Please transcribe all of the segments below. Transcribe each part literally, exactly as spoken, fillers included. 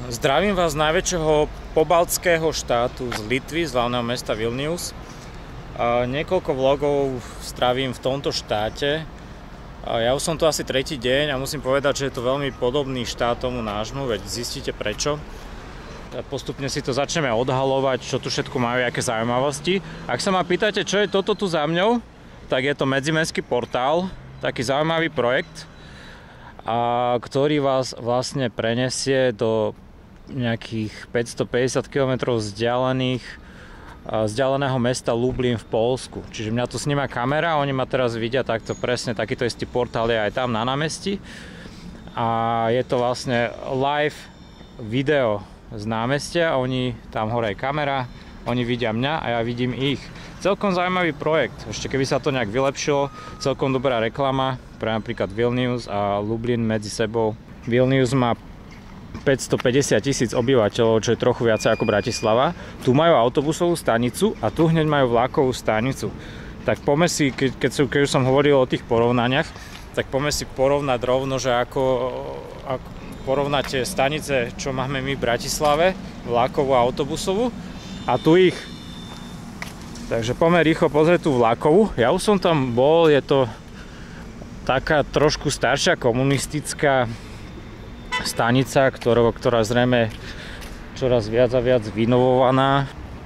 Zdravím vás z najväčšieho pobaltského štátu, z Litvy, z hlavného mesta Vilnius. A niekoľko vlogov strávim v tomto štáte. A ja už som tu asi tretí deň a musím povedať, že je to veľmi podobný štát tomu nášmu, veď zistíte prečo. A postupne si to začneme odhalovať, čo tu všetko majú, aké zaujímavosti. Ak sa ma pýtate, čo je toto tu za mňou, tak je to medzimestský portál, taký zaujímavý projekt, a ktorý vás vlastne prenesie do nejakých päťstopäťdesiat kilometrov vzdialených, vzdialeného mesta Lublin v Poľsku. Čiže mňa tu sníma kamera, oni ma teraz vidia takto presne, takýto istý portál je aj tam na námestí. A je to vlastne live video z námestia, oni, tam hore je kamera, oni vidia mňa a ja vidím ich. Celkom zaujímavý projekt, ešte keby sa to nejak vylepšilo, celkom dobrá reklama pre napríklad Vilnius a Lublin medzi sebou. Vilnius má päťstopäťdesiat tisíc obyvateľov, čo je trochu viacej ako Bratislava. Tu majú autobusovú stanicu a tu hneď majú vlakovú stanicu. Tak poďme si, keď, keď, keď už som hovoril o tých porovnaniach, tak poďme si porovnať rovno, že ako, ako porovnáte stanice, čo máme my v Bratislave, vlakovú a autobusovú, a tu ich. Takže poďme rýchlo pozrieť tú vlakovú. Ja už som tam bol, je to taká trošku staršia komunistická stanica, ktorá, ktorá zrejme čoraz viac a viac vynovovaná.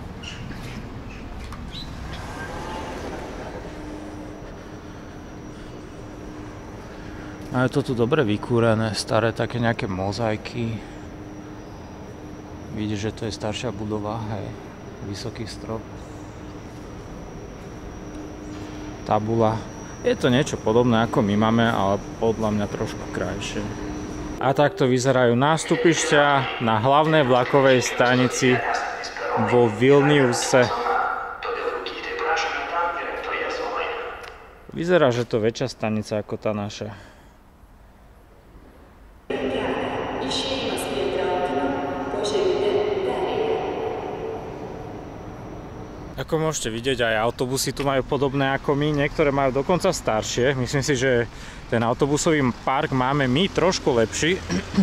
A je to tu dobre vykúrené, staré také nejaké mozaiky. Vidíš, že to je staršia budova, hej, vysoký strop. Tabula. Je to niečo podobné ako my máme, ale podľa mňa trošku krajšie. A takto vyzerajú nástupišťa na hlavnej vlakovej stanici vo Vilniuse. Vyzerá, že to je väčšia stanica ako tá naša. Ako môžete vidieť, aj autobusy tu majú podobné ako my, niektoré majú dokonca staršie. Myslím si, že ten autobusový park máme my trošku lepší.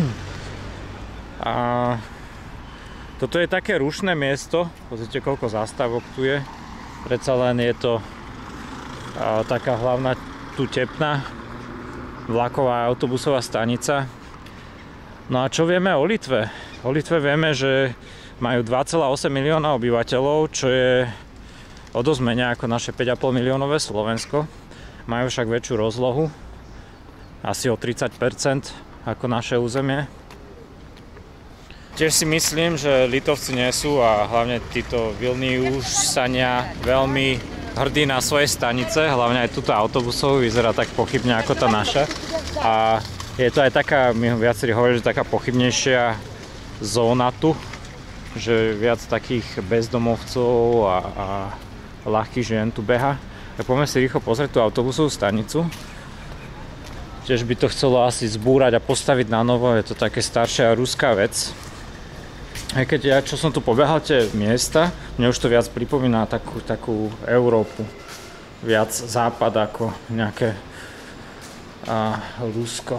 A toto je také rušné miesto, pozrite koľko zastávok tu je. Predsa len je to a, taká hlavná tu tepná vlaková autobusová stanica. No a čo vieme o Litve? O Litve vieme, že majú dva celé osem milióna obyvateľov, čo je o dosť menej ako naše päť a pol miliónové Slovensko. Majú však väčšiu rozlohu, asi o tridsať percent ako naše územie. Tiež si myslím, že Litovci nie sú, a hlavne títo Vilniusania, veľmi hrdí na svoje stanice, hlavne aj túto autobusovú, vyzerá tak pochybne ako tá naša. A je to aj taká, my viacerí hovorí, že taká pochybnejšia zóna tu, že viac takých bezdomovcov a, a ľahkých žien tu beha. Tak poďme si rýchlo pozrieť tú autobusovú stanicu. Tiež by to chcelo asi zbúrať a postaviť na novo, je to také staršia ruská vec. Aj keď ja, čo som tu pobehal tie miesta, mne už to viac pripomína takú, takú Európu. Viac západ ako nejaké a, Rusko.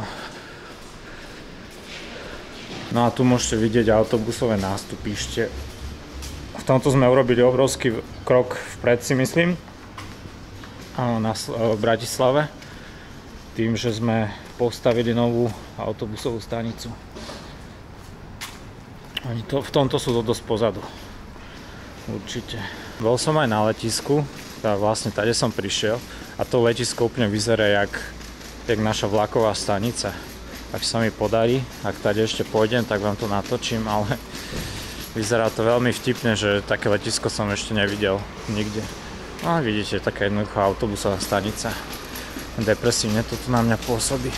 No a tu môžete vidieť autobusové nástupište. V tomto sme urobili obrovský krok vpred, si myslím, na v Bratislave, tým, že sme postavili novú autobusovú stanicu. Oni to, v tomto sú to dosť pozadu. Určite. Bol som aj na letisku, teda vlastne tady som prišiel, a to letisko úplne vyzerá jak, jak naša vlaková stanica. Ak sa mi podarí, ak tady ešte pôjdem, tak vám to natočím, ale vyzerá to veľmi vtipne, že také letisko som ešte nevidel nikde. No vidíte, taká jednoduchá autobusová stanica. Depresívne to tu na mňa pôsobí.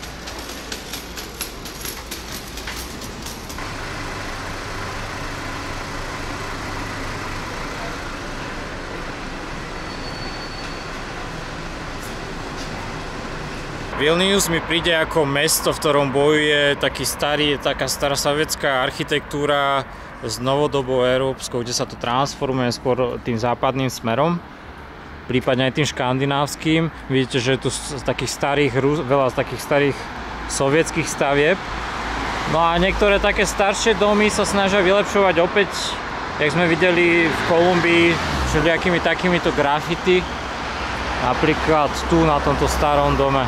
Vilnius mi príde ako mesto, v ktorom bojuje taký starý, taká stará sovietská architektúra s novodobou európskou, kde sa to transformuje skôr tým západným smerom, prípadne aj tým škandinávským. Vidíte, že je tu z takých starých, veľa z takých starých sovietských stavieb. No a niektoré také staršie domy sa snažia vylepšovať opäť, jak sme videli v Kolumbii, všelijakými takýmito grafity. Napríklad tu na tomto starom dome.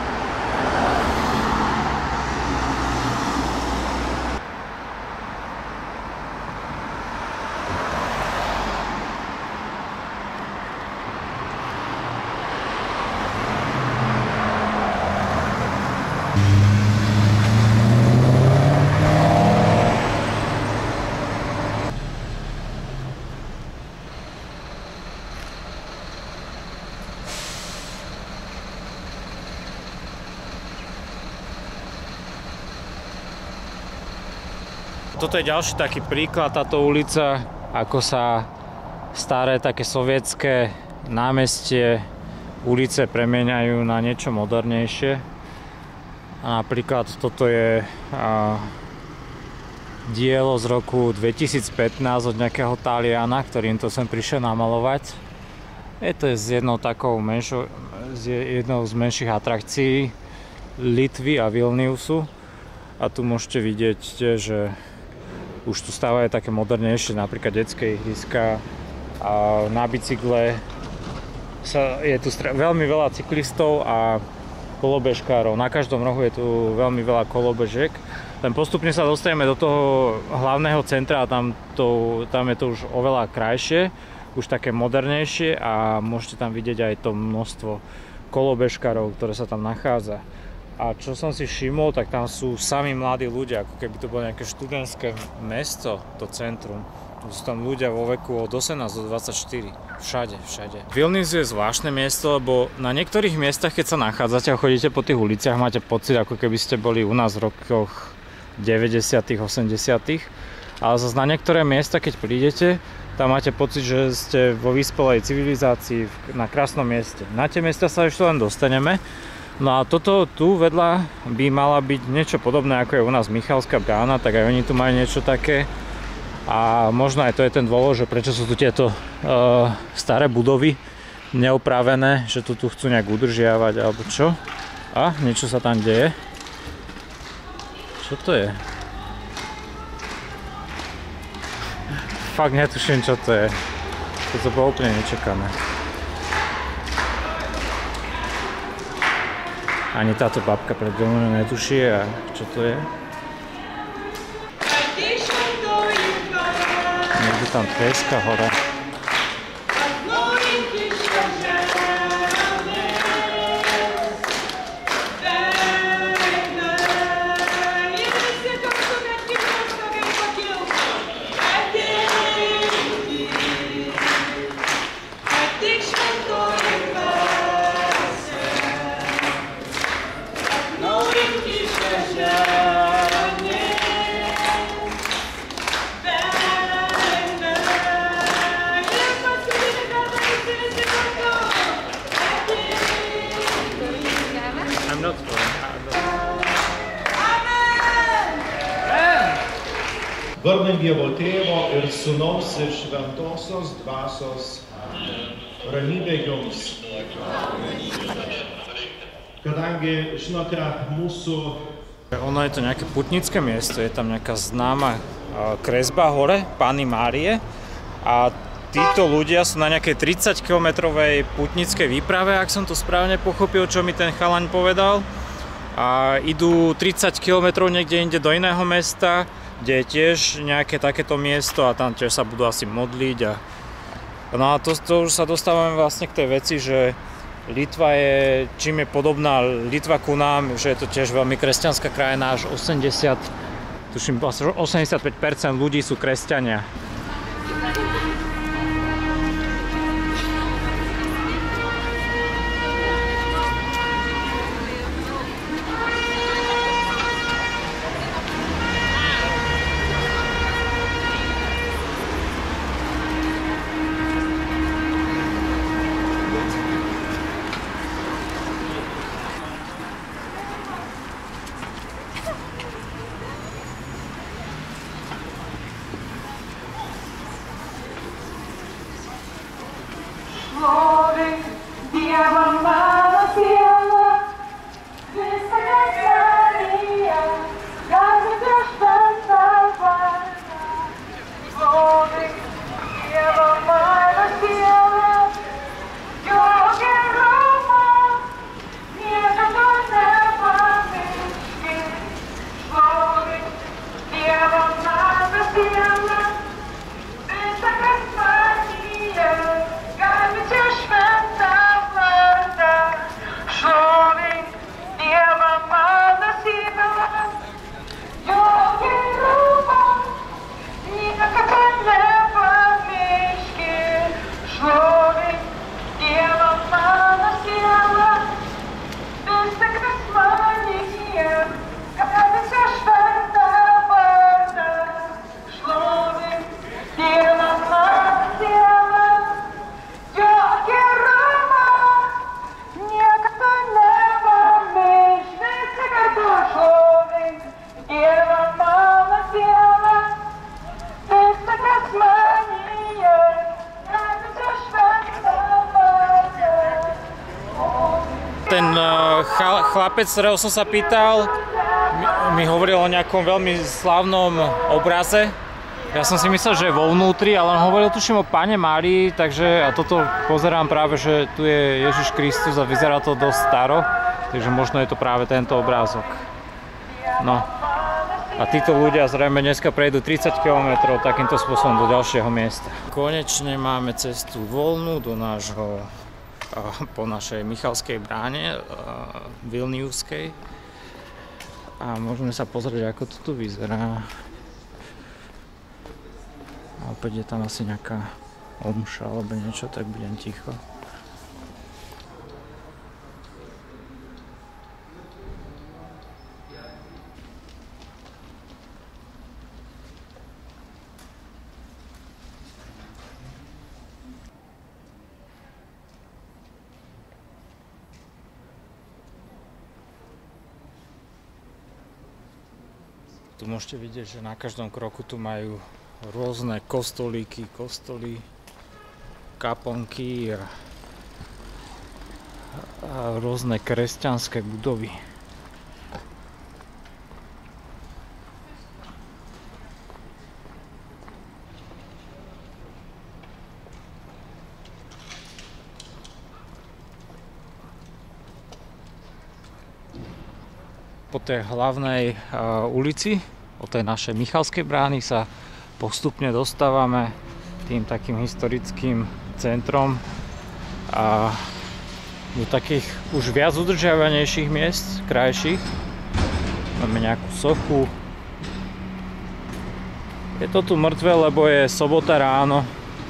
Toto je ďalší taký príklad, táto ulica, ako sa staré také sovietské námestie, ulice premieňajú na niečo modernejšie. A napríklad toto je a, dielo z roku dvetisícpätnásť od nejakého Taliana, ktorým to sem prišiel namalovať. Je to z jednou takou menšou, z jednou z menších atrakcií Litvy a Vilniusu. A tu môžete vidieť, že už tu stávajú také modernejšie, napríklad detské ihriska, a na bicykle sa, je tu veľmi veľa cyklistov a kolobežkárov. Na každom rohu je tu veľmi veľa kolobežiek. Len postupne sa dostaneme do toho hlavného centra a tam, to, tam je to už oveľa krajšie, už také modernejšie a môžete tam vidieť aj to množstvo kolobežkárov, ktoré sa tam nachádza. A čo som si všimol, tak tam sú sami mladí ľudia, ako keby to bolo nejaké študentské mesto, to centrum. Sú tam ľudia vo veku od osemnásť do dvadsaťštyri. Všade, všade. Vilnius je zvláštne miesto, lebo na niektorých miestach, keď sa nachádzate a chodíte po tých uliciach, máte pocit, ako keby ste boli u nás v rokoch deväťdesiatych, osemdesiatych. Ale zase na niektoré miesta, keď prídete, tam máte pocit, že ste vo vyspelej civilizácii na krásnom mieste. Na tie miesta sa ešte len dostaneme. No a toto tu vedľa by mala byť niečo podobné, ako je u nás Michalská brána, tak aj oni tu majú niečo také. A možno aj to je ten dôvod, že prečo sú tu tieto uh, staré budovy neopravené, že tu, tu chcú nejak udržiavať alebo čo. A niečo sa tam deje. Čo to je? Fakt netuším, čo to je. To bolo úplne nečakané. Ani táto babka pred domom netuší, a čo to je. Niekde tam trieska hore. Vardant Dievo Tėvo ir Sūnaus ir Šventosios Dvasios ramybė jums. Kadangi, žinote, mūsų... Ono je to nejaké putnické miesto, je tam nejaká známa kresba hore, Panny Márie. A títo ľudia sú na nejakej tridsaťkilometrovej putnickej výprave, ak som to správne pochopil, čo mi ten chalaň povedal. A idú tridsať kilometrov niekde inde do iného mesta, kde je tiež nejaké takéto miesto a tam tiež sa budú asi modliť. A... No a to, to už sa dostávame vlastne k tej veci, že Litva je, čím je podobná Litva ku nám, že je to tiež veľmi kresťanská krajina, až osemdesiat, tuším, osemdesiatpäť percent ľudí sú kresťania. Maria, Casa ten chlapec, ktorého som sa pýtal, mi, mi hovoril o nejakom veľmi slávnom obraze. Ja som si myslel, že je vo vnútri, ale on hovoril tuším o Pane Márii, takže a toto pozerám práve, že tu je Ježiš Kristus a vyzerá to dosť staro, takže možno je to práve tento obrázok. No. A títo ľudia zrejme dneska prejdú tridsať kilometrov takýmto spôsobom do ďalšieho miesta. Konečne máme cestu voľnú do nášho, po našej Michalskej bráne, Vilniuskej. A môžeme sa pozrieť, ako to tu vyzerá. A opäť je tam asi nejaká omša alebo niečo, tak budem ticho. Tu môžete vidieť, že na každom kroku tu majú rôzne kostolíky, kostoly, kaponky a, a rôzne kresťanské budovy. Po tej hlavnej uh, ulici, od tej našej Michalskej brány sa postupne dostávame tým takým historickým centrom a do takých už viac udržiavanejších miest, krajších. Máme nejakú sochu. Je to tu mŕtve, lebo je sobota ráno.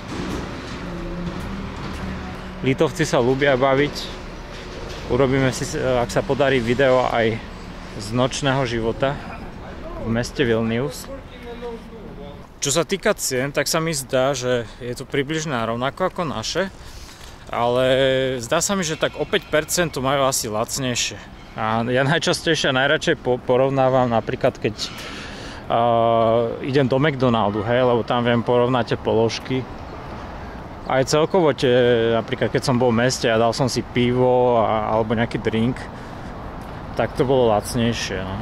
Litovci sa ľúbia baviť. Urobíme si, ak sa podarí, video aj z nočného života v meste Vilnius. Čo sa týka cien, tak sa mi zdá, že je to približne rovnako ako naše, ale zdá sa mi, že tak o päť percent to majú asi lacnejšie. A ja najčastejšie a najradšej porovnávam napríklad, keď uh, idem do McDonaldu, hej, lebo tam viem porovnať tie položky. Aj celkovo tie, napríklad keď som bol v meste a dal som si pivo a, alebo nejaký drink, tak to bolo lacnejšie. No.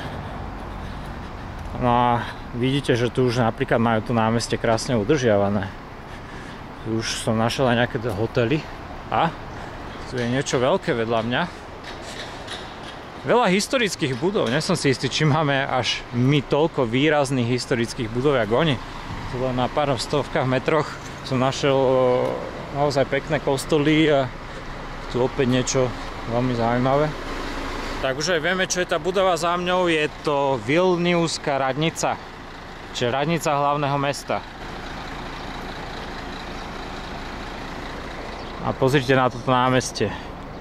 No a vidíte, že tu už napríklad majú to námestie krásne udržiavané. Tu už som našiel aj nejaké hotely a tu je niečo veľké vedľa mňa. Veľa historických budov, nie som si istý, či máme až my toľko výrazných historických budov, jak oni. Tu len na pár stovkách metroch som našiel naozaj pekné kostoly a tu opäť niečo veľmi zaujímavé. Tak už aj vieme, čo je tá budova za mňou, je to Vilniuská radnica, čiže radnica hlavného mesta. A pozrite na toto námestie.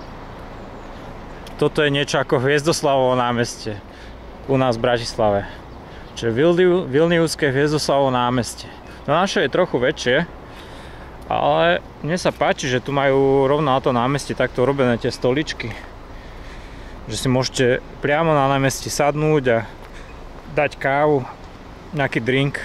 Toto je niečo ako Hviezdoslavovo námestie u nás v Bratislave. Čiže Vilniuské Hviezdoslavovo námestie. To naše je trochu väčšie, ale mne sa páči, že tu majú rovno na to námestie takto urobené tie stoličky. Že si môžete priamo na námestí sadnúť a dať kávu, nejaký drink,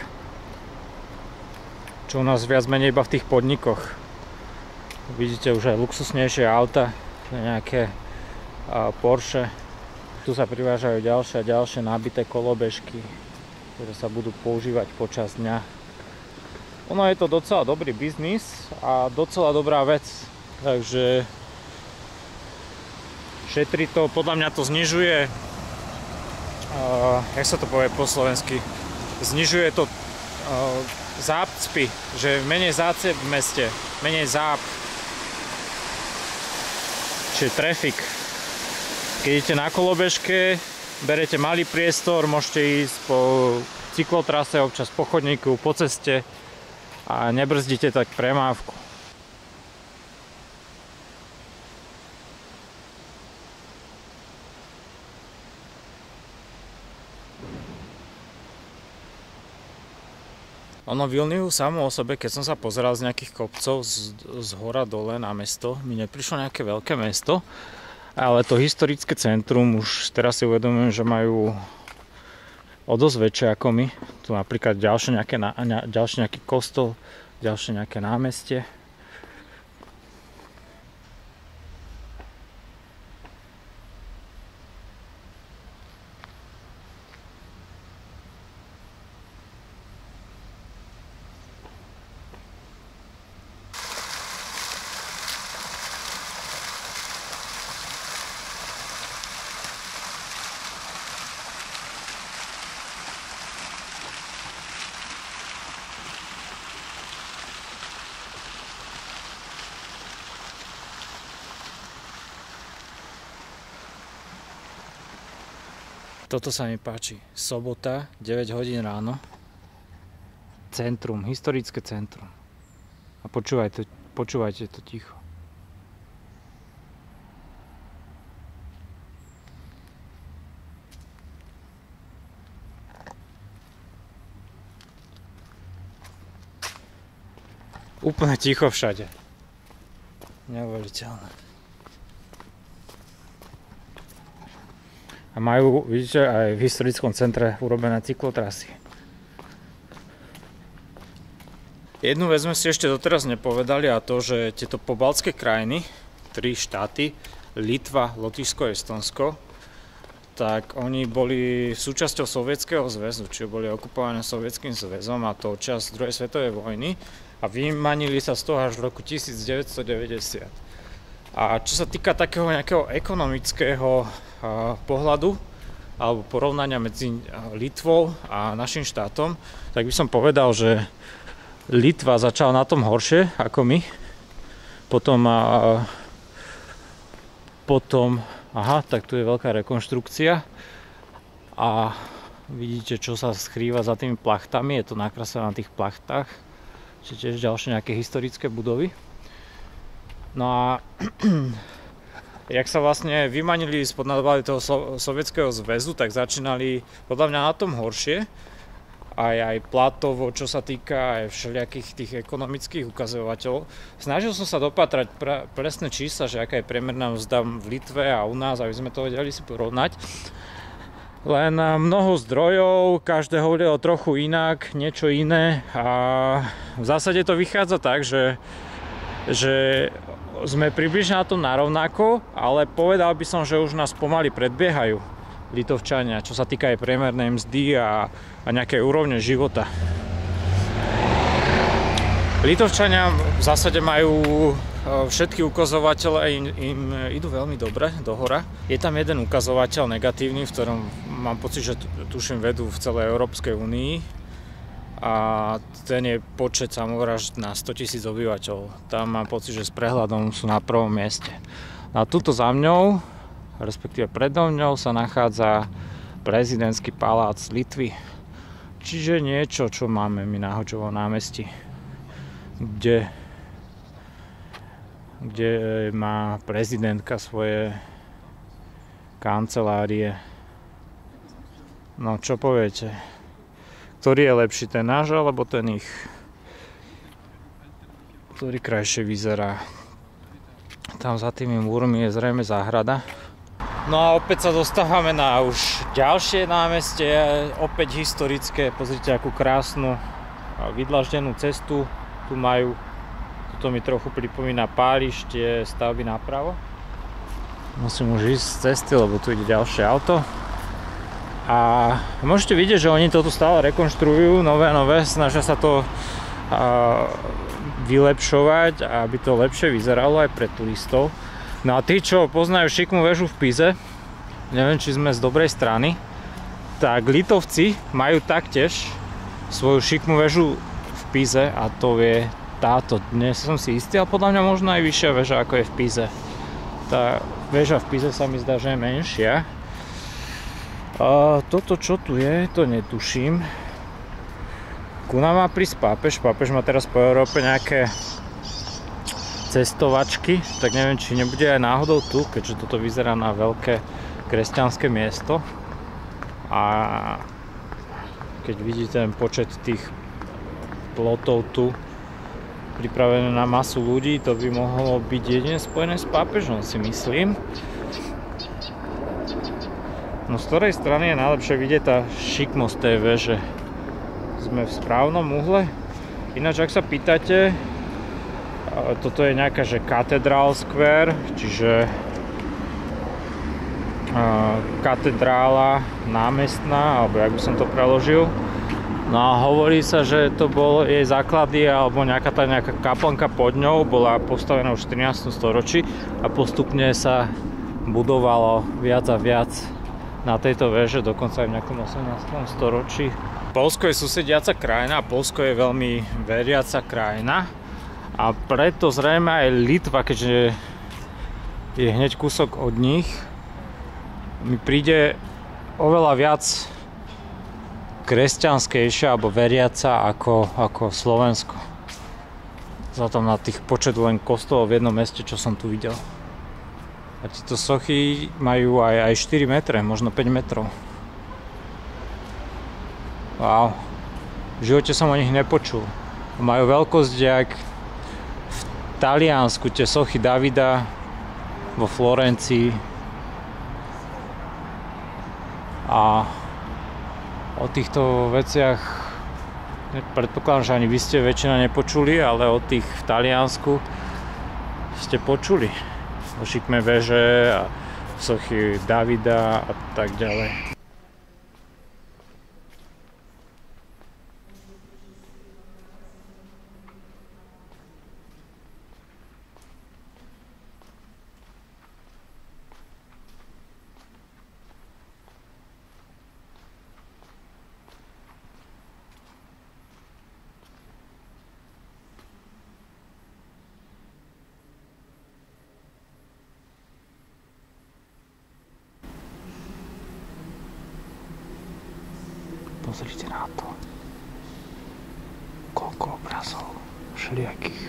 čo u nás viac menej iba v tých podnikoch. Vidíte už aj luxusnejšie auta, nejaké a, Porsche. Tu sa privážajú ďalšie a ďalšie nabité kolobežky, ktoré sa budú používať počas dňa. Ono je to docela dobrý biznis a docela dobrá vec, takže šetrí to, podľa mňa to znižuje, uh, jak sa to povie po slovensky, znižuje to uh, zácpy, že menej zácep v meste, menej záp, čiže trafik. Keď idete na kolobežke, berete malý priestor, môžete ísť po cyklotrase, občas po chodníku, po ceste a nebrzdíte tak premávku. Ono Vilnius samo o sebe, keď som sa pozeral z nejakých kopcov z, z hora dole na mesto, mi neprišlo nejaké veľké mesto, ale to historické centrum už teraz si uvedomujem, že majú o dosť väčšie ako my. Tu napríklad ďalšie nejaké, ďalšie nejaký kostol, ďalšie nejaké námestie. Toto sa mi páči. Sobota, deväť hodín ráno. Centrum, historické centrum. A počúvajte, počúvajte to ticho. Úplne ticho všade. Neuveriteľné. A majú, vidíte, aj v historickom centre urobené cyklotrasy. Jednu vec sme si ešte doteraz nepovedali, a to, že tieto pobaltské krajiny, tri štáty, Litva, Lotyšsko a Estonsko, tak oni boli súčasťou Sovietskeho zväzu, čiže boli okupované Sovietským zväzom, a to čas druhej svetovej vojny, a vymanili sa z toho až v roku devätnásťstodeväťdesiat. A čo sa týka takého nejakého ekonomického pohľadu alebo porovnania medzi Litvou a našim štátom, tak by som povedal, že Litva začala na tom horšie ako my. Potom potom aha, tak tu je veľká rekonštrukcia a vidíte, čo sa skrýva za tými plachtami. Je to nakreslené na tých plachtách, čiže tiež ďalšie nejaké historické budovy. No a jak sa vlastne vymanili spod nadvlády toho Sovietskeho zväzu, tak začínali podľa mňa na tom horšie. Aj, aj platovo, čo sa týka aj všelijakých tých ekonomických ukazovateľov. Snažil som sa dopatrať pre, presné čísla, že aká je priemerná mzda v Litve a u nás, aby sme to vedeli si porovnať. Len mnoho zdrojov, každé hovorilo trochu inak, niečo iné, a v zásade to vychádza tak, že, že sme približne na tom narovnako, ale povedal by som, že už nás pomaly predbiehajú Litovčania, čo sa týka aj priemernej mzdy a, a nejakej úrovne života. Litovčania v zásade majú všetky ukazovatele, im, im idú veľmi dobre dohora. Je tam jeden ukazovateľ negatívny, v ktorom mám pocit, že tuším vedú v celej Európskej únii, a ten je počet samovrážd na stotisíc obyvateľov. Tam mám pocit, že s prehľadom sú na prvom mieste. A tuto za mňou, respektíve predo mňou, sa nachádza prezidentský palác Litvy. Čiže niečo, čo máme my na Hoďovom námestí, kde, kde má prezidentka svoje kancelárie. No, čo poviete? Ktorý je lepší, ten náš alebo ten ich? Ktorý krajšie vyzerá? Tam za tými múrmi je zrejme záhrada. No a opäť sa dostávame na už ďalšie námestie, opäť historické. Pozrite, akú krásnu vydlaždenú cestu tu majú. Toto mi trochu pripomína Páriž, tie stavby napravo. Musím už ísť z cesty, lebo tu ide ďalšie auto. A môžete vidieť, že oni toto stále rekonštruujú, nové nové, snažia sa to a, vylepšovať, aby to lepšie vyzeralo aj pre turistov. No a tí, čo poznajú šikmú väžu v Pize, neviem, či sme z dobrej strany, tak Litovci majú taktiež svoju šikmú väžu v Pize, a to je táto. Dnes som si istý, a podľa mňa možno aj vyššia väža, ako je v Pize. Tá väža v Pize sa mi zdá, že je menšia. A toto, čo tu je, to netuším. Ku nám má prísť pápež. Pápež má teraz po Európe nejaké cestovačky, tak neviem, či nebude aj náhodou tu, keďže toto vyzerá na veľké kresťanské miesto. A keď vidíte ten počet tých plotov tu pripravené na masu ľudí, to by mohlo byť jedine spojené s pápežom, si myslím. No z ktorej strany je najlepšie vidieť tá šikmosť tej veže? Sme v správnom uhle? Ináč, ak sa pýtate, toto je nejaká, že Cathedral Square, čiže katedrála námestná, alebo jak by som to preložil. No a hovorí sa, že to bolo jej základy, alebo nejaká tá nejaká kaplnka pod ňou bola postavená už v trinásteho storočí a postupne sa budovalo viac a viac na tejto veže, dokonca aj v nejakom osemnástom storočí. Poľsko je susediaca krajina a Poľsko je veľmi veriaca krajina, a preto zrejme aj Litva, keďže je hneď kúsok od nich, mi príde oveľa viac kresťanskejšia alebo veriaca ako, ako Slovensko. Vzhľadom na tých počet len kostolov v jednom meste, čo som tu videl. A tieto sochy majú aj, aj štyri metre, možno päť metrov. Wow. V živote som o nich nepočul. Majú veľkosť jak v Taliansku tie sochy Davida vo Florencii. A o týchto veciach predpokladám, že ani vy ste väčšina nepočuli, ale o tých v Taliansku ste počuli. O šikme veže a sochy Davida a tak ďalej. Pozrite na to. Koľko obrazov všelijakých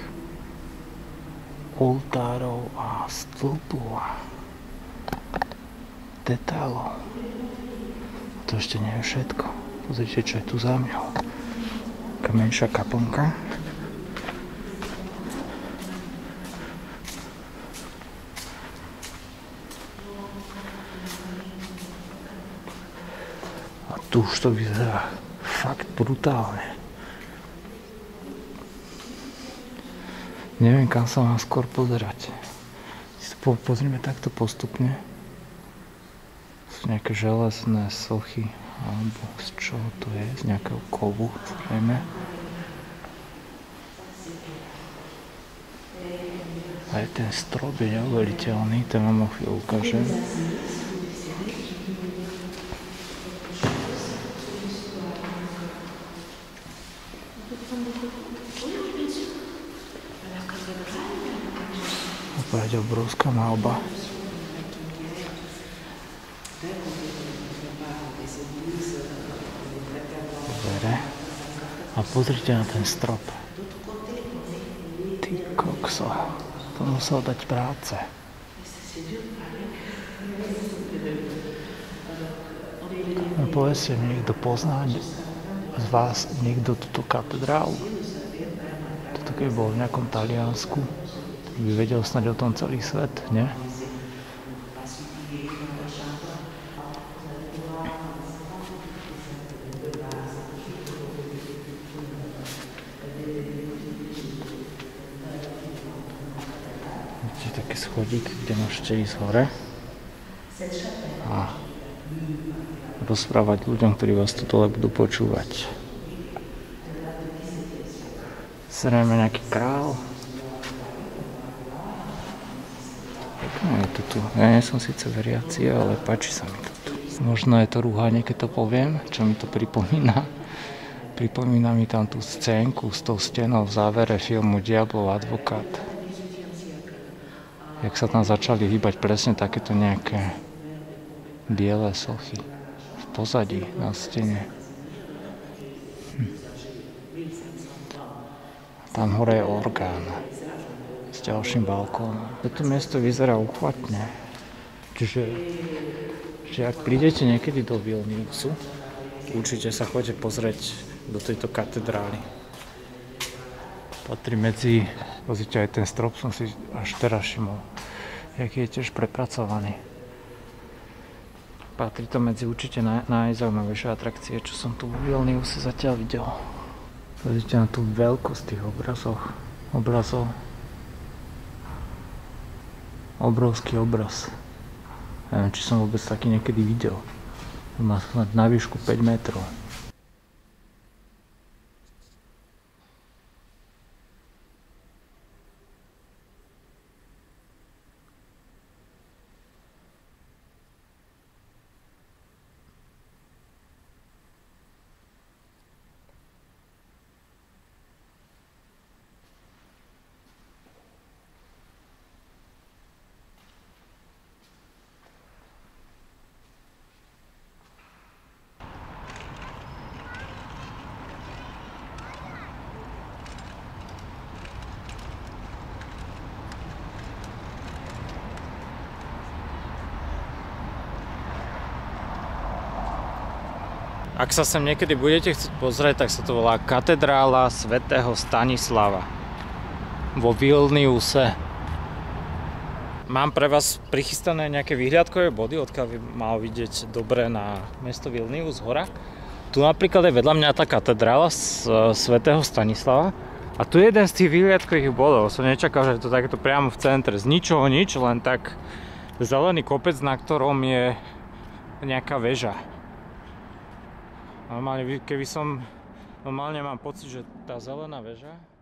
oltárov a stĺpov a detailov. To ešte nie je všetko. Pozrite, čo je tu za mňou. Taká menšia kaplnka. Tu už to vyzerá fakt brutálne. Neviem, kam sa mám skôr pozerať. Si to pozrieme takto postupne. Sú nejaké železné sochy, alebo z čoho to je? Z nejakého kovu, zrejme. Aj ten strop je neuveriteľný, ten vám o chvíľu ukážem. Opäť obrovská malba. Dobre. A pozrite na ten strop. Ty kokso. To musel dať práce. No povedzte mi, niekto pozná z vás niekto túto katedrálu? Toto keď bol v nejakom Taliansku, by vedel snáď o tom celý svet, nie? Vidíte taký schodík, kde môžete ísť hore a rozprávať ľuďom, ktorí vás tu dole budú počúvať. Zrejme nejaký král. Pekné je to tu. Ja nie som síce veriaci, ale páči sa mi to tu. Možno je to rúhanie, keď to poviem, čo mi to pripomína. Pripomína mi tam tú scénku s tou stenou v závere filmu Diablov advokát. Jak sa tam začali hýbať presne takéto nejaké biele sochy v pozadí na stene. Hm. Tam hore je orgán s ďalším balkónom. Toto miesto vyzerá uchvatne. Čiže že ak prídete niekedy do Vilniusu, určite sa choďte pozrieť do tejto katedrály. Patrí medzi, pozrite, aj ten strop som si až teraz všimol, jaký je tiež prepracovaný. Patrí to medzi určite naj, najzaujímavejšie atrakcie, čo som tu v Vilniuse zatiaľ videl. Pozrite na tú veľkosť tých obrazov. Obrazov. Obrovský obraz. Neviem, či som vôbec taký niekedy videl. Má snad na výšku päť metrov. Ak sa sem niekedy budete chcieť pozrieť, tak sa to volá Katedrála svätého Stanislava vo Vilniuse. Mám pre vás prichystané nejaké vyhliadkové body, odkiaľ by mal vidieť dobre na mesto Vilnius z hora. Tu napríklad je vedľa mňa tá katedrála svätého Stanislava. A tu je jeden z tých vyhliadkových bodov. Som nečakal, že je to takéto priamo v centre. Z ničoho nič, len tak zelený kopec, na ktorom je nejaká väža. Normálne, keby som... Normálne mám pocit, že tá zelená väža